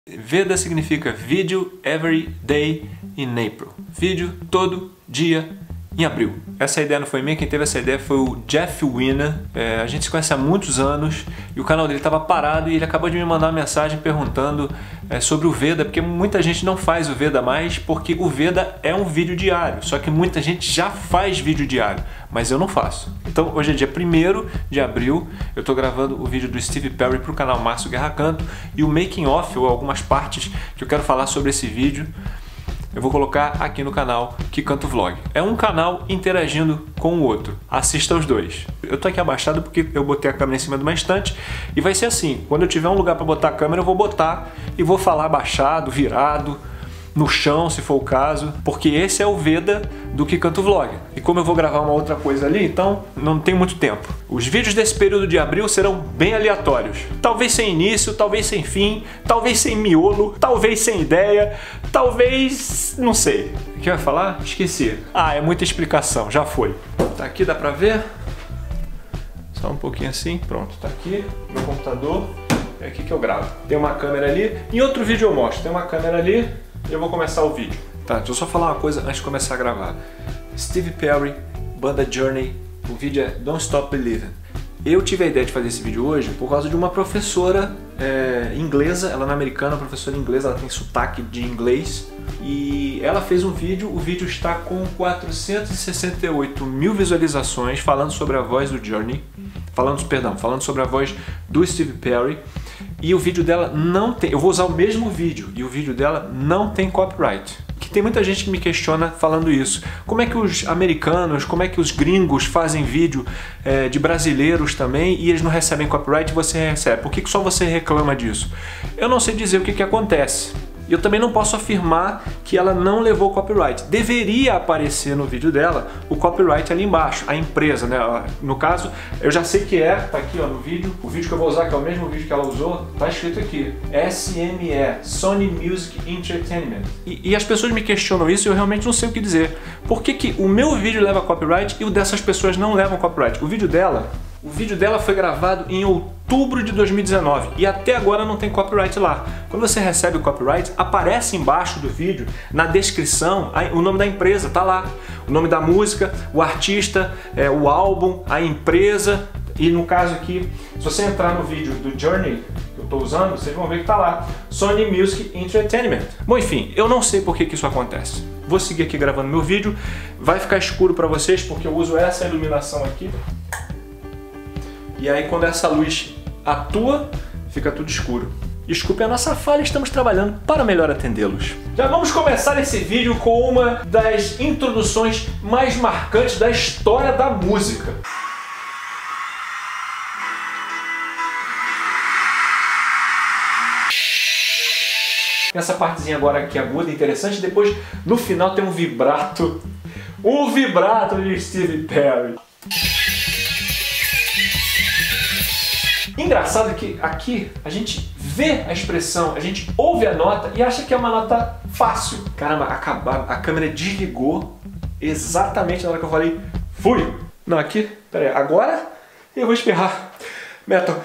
Veda significa Video Every Day in April. Vídeo todo dia em abril. Essa ideia não foi minha, quem teve essa ideia foi o Jeff Weiner. A gente se conhece há muitos anos e o canal dele estava parado e ele acabou de me mandar uma mensagem perguntando sobre o Veda, porque muita gente não faz o Veda mais, porque o Veda é um vídeo diário, só que muita gente já faz vídeo diário, mas eu não faço. Então hoje é dia 1º de abril, eu estou gravando o vídeo do Steve Perry para o canal Márcio Guerra Canto e o making of, ou algumas partes que eu quero falar sobre esse vídeo, eu vou colocar aqui no canal Que Canto Vlog. É um canal interagindo com o outro. Assista os dois. Eu tô aqui abaixado porque eu botei a câmera em cima de uma estante e vai ser assim, quando eu tiver um lugar para botar a câmera eu vou botar e vou falar abaixado, virado, no chão se for o caso, porque esse é o Veda do Que Canto Vlog. E como eu vou gravar uma outra coisa ali, então não tem muito tempo. Os vídeos desse período de abril serão bem aleatórios. Talvez sem início, talvez sem fim, talvez sem miolo, talvez sem ideia, talvez... não sei. O que eu ia falar? Esqueci. Ah, é muita explicação, já foi. Tá aqui, dá pra ver? Só um pouquinho assim, pronto. Tá aqui, meu computador. É aqui que eu gravo. Tem uma câmera ali. Em outro vídeo eu mostro. Tem uma câmera ali. Eu vou começar o vídeo. Tá, deixa eu só falar uma coisa antes de começar a gravar. Steve Perry, banda Journey, o vídeo é Don't Stop Believing. Eu tive a ideia de fazer esse vídeo hoje por causa de uma professora inglesa, ela não é americana, professora inglesa, ela tem sotaque de inglês. E ela fez um vídeo, o vídeo está com 468 mil visualizações falando sobre a voz do Journey, falando sobre a voz do Steve Perry. E o vídeo dela não tem, eu vou usar o mesmo vídeo e o vídeo dela não tem copyright. Que tem muita gente que me questiona falando isso. Como é que os americanos, como é que os gringos fazem vídeo de brasileiros também e eles não recebem copyright e você recebe? Por que só você reclama disso? Eu não sei dizer o que acontece. Eu também não posso afirmar que ela não levou copyright. Deveria aparecer no vídeo dela o copyright ali embaixo, a empresa, né? No caso, eu já sei que tá aqui ó, no vídeo. O vídeo que eu vou usar, que é o mesmo vídeo que ela usou, tá escrito aqui. SME, Sony Music Entertainment. E as pessoas me questionam isso e eu realmente não sei o que dizer. Por que o meu vídeo leva copyright e o dessas pessoas não levam copyright? O vídeo dela foi gravado em outubro de 2019 e até agora não tem copyright lá. Quando você recebe o copyright, aparece embaixo do vídeo, na descrição, o nome da empresa, tá lá. O nome da música, o artista, o álbum, a empresa. E no caso aqui, se você entrar no vídeo do Journey que eu estou usando, vocês vão ver que tá lá, Sony Music Entertainment. Bom, enfim, eu não sei por que isso acontece. Vou seguir aqui gravando meu vídeo. Vai ficar escuro para vocês porque eu uso essa iluminação aqui. E aí quando essa luz atua, fica tudo escuro. Desculpe a nossa falha, estamos trabalhando para melhor atendê-los. Já vamos começar esse vídeo com uma das introduções mais marcantes da história da música. Essa partezinha agora aqui aguda, interessante, depois no final tem um vibrato. Um vibrato de Steve Perry. Engraçado que aqui a gente vê a expressão, a gente ouve a nota e acha que é uma nota fácil. Caramba, a câmera desligou exatamente na hora que eu falei fui. Não, aqui, pera aí, agora eu vou espirrar. Metal.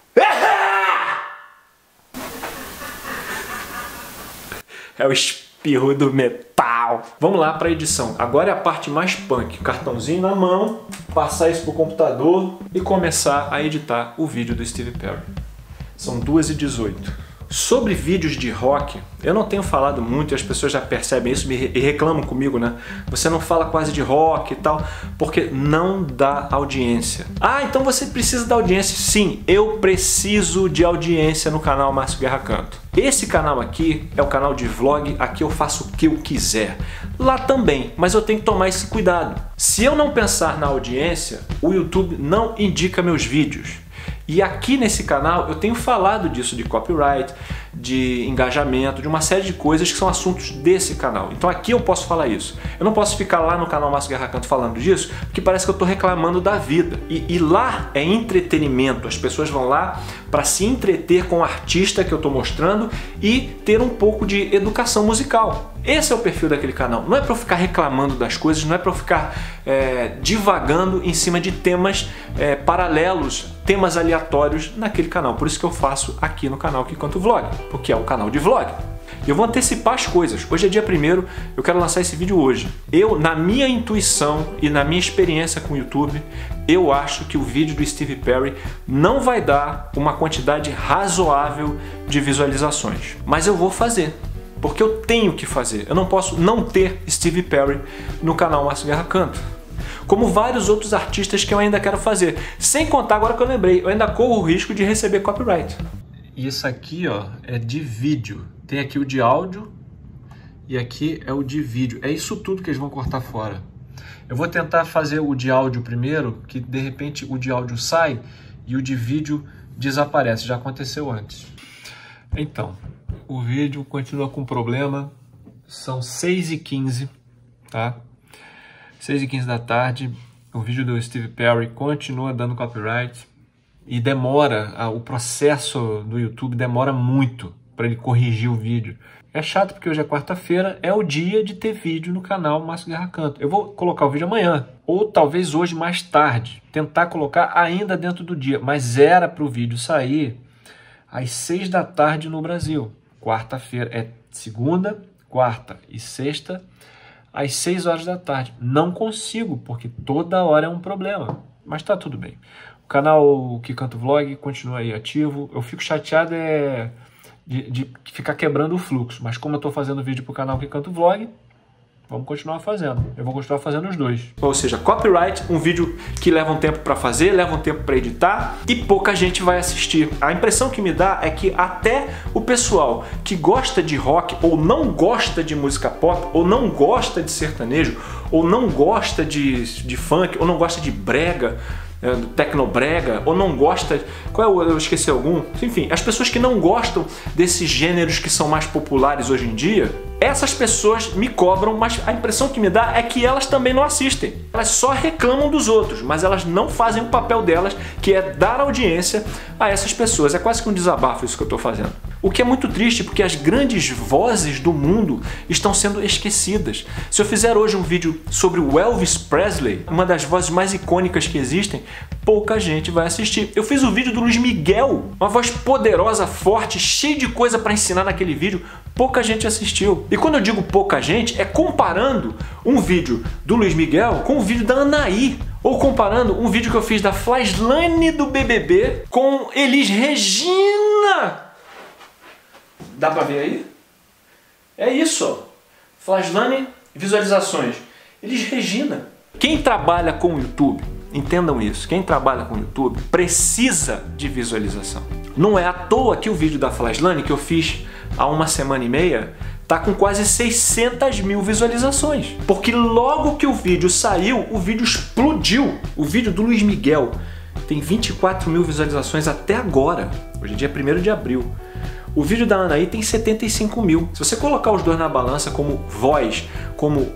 É o espirro do metal. Vamos lá para a edição. Agora é a parte mais punk. Cartãozinho na mão, passar isso pro computador e começar a editar o vídeo do Steve Perry. São 2h18. Sobre vídeos de rock, eu não tenho falado muito e as pessoas já percebem isso e reclamam comigo, né? Você não fala quase de rock e tal, porque não dá audiência. Ah, então você precisa da audiência? Sim, eu preciso de audiência no canal Márcio Guerra Canto. Esse canal aqui é o canal de vlog, aqui eu faço o que eu quiser. Lá também, mas eu tenho que tomar esse cuidado. Se eu não pensar na audiência, o YouTube não indica meus vídeos. E aqui nesse canal eu tenho falado disso, de copyright, de engajamento, de uma série de coisas que são assuntos desse canal. Então aqui eu posso falar isso. Eu não posso ficar lá no canal Márcio Guerra Canto falando disso, porque parece que eu estou reclamando da vida. E lá é entretenimento, as pessoas vão lá para se entreter com o artista que eu estou mostrando e ter um pouco de educação musical. Esse é o perfil daquele canal. Não é para eu ficar reclamando das coisas, não é para eu ficar divagando em cima de temas paralelos temas aleatórios naquele canal. Por isso que eu faço aqui no canal Que Canto Vlog, porque é um canal de vlog. E eu vou antecipar as coisas. Hoje é dia 1º, eu quero lançar esse vídeo hoje. Eu, na minha intuição e na minha experiência com o YouTube, eu acho que o vídeo do Steve Perry não vai dar uma quantidade razoável de visualizações. Mas eu vou fazer, porque eu tenho que fazer. Eu não posso não ter Steve Perry no canal Márcio Guerra Canto. Como vários outros artistas que eu ainda quero fazer. Sem contar, agora que eu lembrei, eu ainda corro o risco de receber copyright. Isso aqui, ó, é de vídeo. Tem aqui o de áudio e aqui é o de vídeo. É isso tudo que eles vão cortar fora. Eu vou tentar fazer o de áudio primeiro, que de repente o de áudio sai e o de vídeo desaparece. Já aconteceu antes. Então, o vídeo continua com problema. São 6h15, tá? 6h15 da tarde. O vídeo do Steve Perry continua dando copyright. E demora, o processo do YouTube demora muito para ele corrigir o vídeo. É chato porque hoje é quarta-feira, é o dia de ter vídeo no canal Márcio Guerra Canto. Eu vou colocar o vídeo amanhã, ou talvez hoje mais tarde. Tentar colocar ainda dentro do dia, mas era para o vídeo sair às 6 da tarde no Brasil. Quarta-feira é segunda, quarta e sexta, às 6 horas da tarde. Não consigo, porque toda hora é um problema, mas tá tudo bem. O canal Que Canto Vlog continua aí ativo. Eu fico chateado de ficar quebrando o fluxo, mas como eu estou fazendo vídeo para o canal Que Canto Vlog, vamos continuar fazendo. Eu vou continuar fazendo os dois. Ou seja, copyright, um vídeo que leva um tempo para fazer, leva um tempo para editar e pouca gente vai assistir. A impressão que me dá é que até o pessoal que gosta de rock ou não gosta de música pop ou não gosta de sertanejo ou não gosta de funk ou não gosta de brega, do tecnobrega, ou não gosta... eu esqueci algum? Enfim, as pessoas que não gostam desses gêneros que são mais populares hoje em dia, essas pessoas me cobram, mas a impressão que me dá é que elas também não assistem. Elas só reclamam dos outros, mas elas não fazem o papel delas, que é dar audiência a essas pessoas. É quase que um desabafo isso que eu estou fazendo. O que é muito triste, porque as grandes vozes do mundo estão sendo esquecidas. Se eu fizer hoje um vídeo sobre o Elvis Presley, uma das vozes mais icônicas que existem, pouca gente vai assistir. Eu fiz o vídeo do Luiz Miguel, uma voz poderosa, forte, cheia de coisa para ensinar naquele vídeo, pouca gente assistiu. E quando eu digo pouca gente, é comparando um vídeo do Luiz Miguel com o vídeo da Anaí, ou comparando um vídeo que eu fiz da Flyslane do BBB com Elis Regina. Dá pra ver aí? É isso, ó. Flyslane, visualizações. Elis Regina. Quem trabalha com o YouTube, entendam isso, quem trabalha com o YouTube precisa de visualização. Não é à toa que o vídeo da Flyslane que eu fiz há uma semana e meia tá com quase 600 mil visualizações. Porque logo que o vídeo saiu, o vídeo explodiu. O vídeo do Luiz Miguel tem 24 mil visualizações até agora. Hoje é dia 1º de abril. O vídeo da Anaí tem 75 mil. Se você colocar os dois na balança como voz, como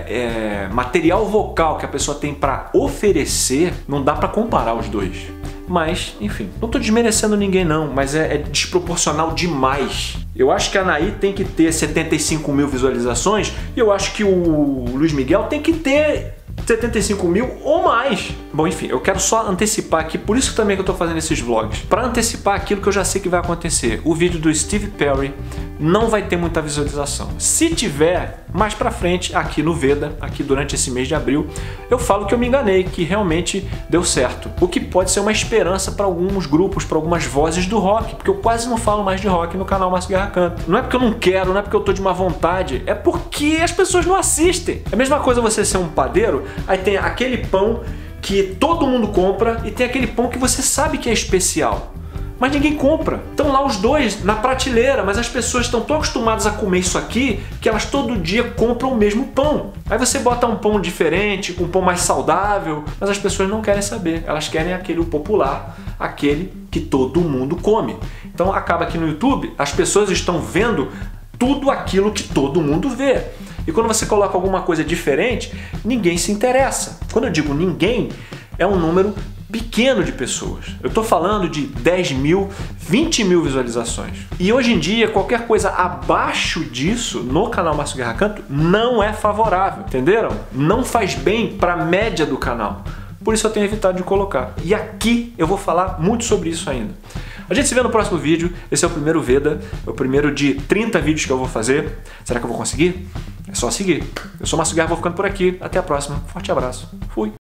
material vocal que a pessoa tem para oferecer, não dá para comparar os dois. Mas, enfim, não estou desmerecendo ninguém não, mas é desproporcional demais. Eu acho que a Anaí tem que ter 75 mil visualizações e eu acho que o Luiz Miguel tem que ter 75 mil ou mais. Bom, enfim, eu quero só antecipar aqui, por isso também que eu tô fazendo esses vlogs, para antecipar aquilo que eu já sei que vai acontecer. O vídeo do Steve Perry não vai ter muita visualização. Se tiver, mais pra frente, aqui no Veda, aqui durante esse mês de abril, eu falo que eu me enganei, que realmente deu certo. O que pode ser uma esperança para alguns grupos, para algumas vozes do rock, porque eu quase não falo mais de rock no canal Márcio Guerra Canto. Não é porque eu não quero, não é porque eu tô de má vontade, é porque as pessoas não assistem. É a mesma coisa você ser um padeiro, aí tem aquele pão que todo mundo compra e tem aquele pão que você sabe que é especial, mas ninguém compra. Estão lá os dois na prateleira, mas as pessoas estão tão acostumadas a comer isso aqui que elas todo dia compram o mesmo pão. Aí você bota um pão diferente, um pão mais saudável, mas as pessoas não querem saber. Elas querem aquele popular, aquele que todo mundo come. Então acaba que no YouTube as pessoas estão vendo tudo aquilo que todo mundo vê. E quando você coloca alguma coisa diferente, ninguém se interessa. Quando eu digo ninguém, é um número pequeno de pessoas. Eu estou falando de 10 mil, 20 mil visualizações. E hoje em dia, qualquer coisa abaixo disso no canal Márcio Guerra Canto não é favorável, entenderam? Não faz bem para a média do canal. por isso eu tenho evitado de colocar. E aqui eu vou falar muito sobre isso ainda. A gente se vê no próximo vídeo. Esse é o primeiro Veda, é o primeiro de 30 vídeos que eu vou fazer. Será que eu vou conseguir? É só seguir. Eu sou o Márcio Guerra, vou ficando por aqui. Até a próxima. Forte abraço. Fui!